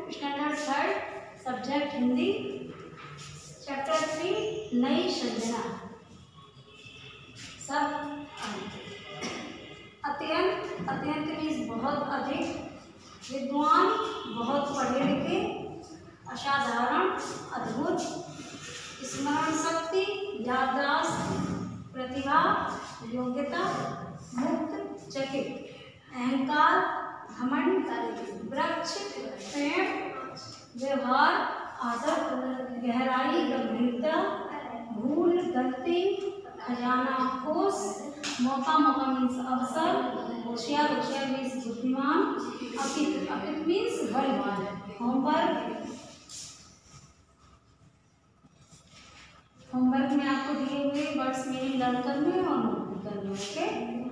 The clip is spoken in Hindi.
स्टैंडर्ड 3 सब्जेक्ट हिंदी, चैप्टर 3 नई संजना। सब अत्यंत, अत्यंत मीन्स बहुत अधिक, विद्वान बहुत पढ़े लिखे, असाधारण अद्भुत, स्मरण शक्ति, याददाश्त, प्रतिभा, योग्यता, मुक्त चकित, अहंकार, घमंड, वृक्ष, प्रेम, व्यवहार, आदर, गहराई, गंभीरता, भूल, गलती, खजाना, कोष, मौका, मौका मीन्स अवसर, होशियार, होशियार मीन्स बुद्धिमान, अपित, अपित मीन्स बलवान। होमवर्क में आपको दिए हुए वर्ड्स मीनिंग लर्न करने और नोट करने। ओके।